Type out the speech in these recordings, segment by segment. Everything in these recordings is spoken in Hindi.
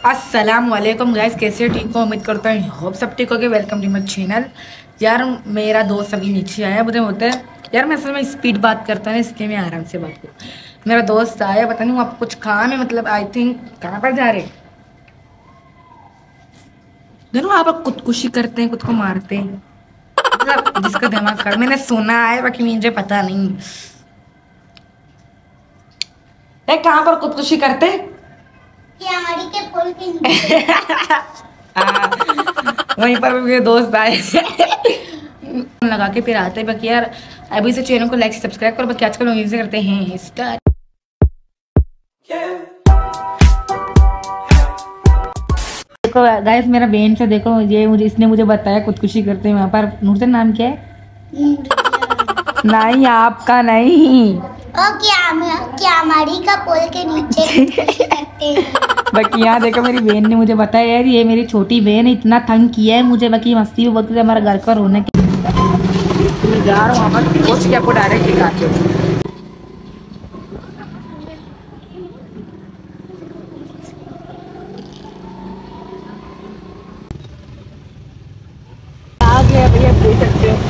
अस्सलाम वालेकुम गाइस, कैसे ठीक हो? उम्मीद करता हूँ होप सब ठीक हो गए। Welcome to my channel. यार मेरा दोस्त अभी नीचे आया, मुझे होता है यार मैं असल में स्पीड बात करता है ना, इसलिए मैं आराम से बात करूँ। मेरा दोस्त आया, पता नहीं आपको कुछ काम है, मतलब आई थिंक कहाँ पर जा रहे दोनों आप खुदकुशी करते हैं, खुद को मारते हैं, मतलब जिसका दिमाग खराब, मैंने सुना है बाकी मुझे पता नहीं है कहाँ पर खुदकुशी करते हैं। हमारी के पुल के नीचे। वहीं पर मेरे दोस्त आए लगा के फिर आते हैं। बाकी यार अभी से चैनल को लाइक सब्सक्राइब करो। बाकी आजकल लोग इसे करते हैं स्टार्ट। देखो गाइस, मेरा बहन से देखो, ये मुझे इसने मुझे बताया खुदकुशी करते हैं वहाँ पर। नूरजन नाम क्या है? नहीं आपका नहीं। क्या हमारी का पुल के नीचे करते हैं। बाकी यहाँ देखो मेरी बहन ने मुझे बताया यार, ये मेरी छोटी बहन इतना तंग किया है मुझे। बाकी मस्ती भी बहुत की हमारे घर पर होने के जा रहा हूँ वहाँ पर पहुँच के आपको डायरेक्ट दिखाते हूँ। आ गया भैया, देख सकते हो।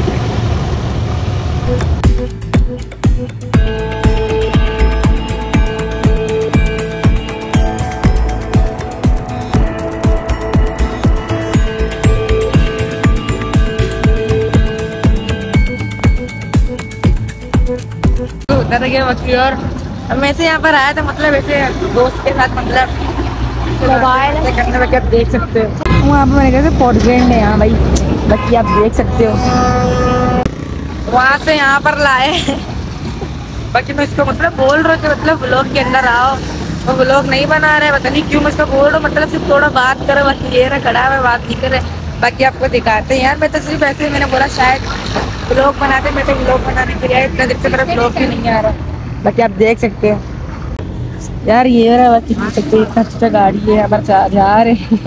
होता था क्या बाकी। और अब मैं से यहाँ पर आया था, मतलब ऐसे दोस्त के साथ, मतलब मोबाइल करने में। आप देख सकते हो वहाँ पर मैंने कहा पॉटग्रैंड है यहाँ भाई। बाकी आप देख सकते हो वहाँ से यहाँ पर लाए। बाकी मैं इसको मतलब बोल रहा हूँ कि मतलब व्लॉग के अंदर आओ, वो व्लॉग नहीं बना रहे, पता नहीं क्यों मैं इसको बोल रहा हूँ, मतलब सिर्फ थोड़ा बात करो। बाकी ये रहा खड़ा है, बात नहीं करे। बाकी आपको दिखाते हैं यार, मैं तो सिर्फ ऐसे मैंने बोला शायद व्लॉग बनाते, मैं तो व्लॉग बनाने के लिए इतना देर से मेरा व्लॉग भी नहीं आ रहा। बाकी आप देख सकते हो यार, ये रहा। बाकी देख सकते हो इतना अच्छा गाड़ी है यहाँ पर जा रहे हैं।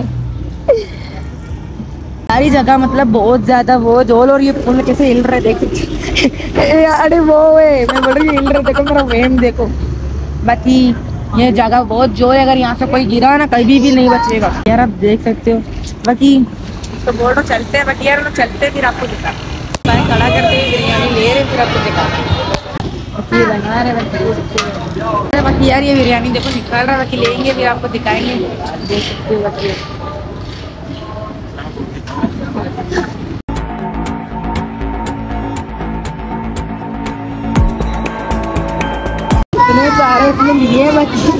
सारी जगह मतलब बहुत ज्यादा वो जोल, और ये पुल कैसे हिल रहा है देख सकते। अरे वो है, मैं बोल रही हिल रहा है, देखो मेरा वेम देखो। बाकी ये जगह बहुत जोर है, अगर यहाँ से कोई गिरा ना कभी भी नहीं बचेगा यार, आप देख सकते हो। बाकी तो बोल रहा चलते हैं, बाकी यार लोग चलते हैं फिर आपको दिखा खड़ा करते हैं, बिरयानी ले रहे फिर आपको दिखा बना रहे। बाकी यार ये बिरयानी देखो निकाल रहा है, बाकी लेंगे फिर आपको दिखाएंगे, देख सकते हो। बाकी इतने सारे इसमें लिए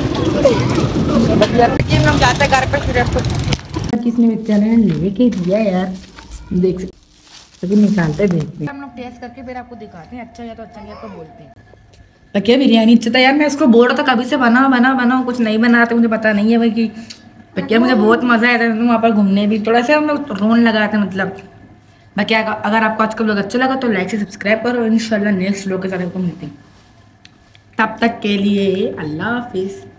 बाकी हम लोग जाते घर पे फिर आपको किसने विद्यालय ने लेके दिया यार, देख सकते। तो निकालते देखते हैं हम लोग, टेस्ट करके फिर आपको दिखाते हैं। अच्छा या तो अच्छा नहीं आपको बोलते हैं। बाकी बिरयानी अच्छा था यार, मैं उसको बोल रहा था कभी से बनाओ बनाओ बनाओ, कुछ नहीं बनाते, मुझे पता नहीं है भाई कि। बाकी मुझे बहुत मजा आया था वहाँ पर घूमने भी, थोड़ा सा हम लोग रोन लगाए थे मतलब। बाकी अगर आपको आज का व्लॉग अच्छा लगा तो लाइक से सब्सक्राइब करो, इंशाल्लाह नेक्स्ट व्लॉग के साथ आपको मिलते हैं। तब तक के लिए अल्लाह हाफिज़।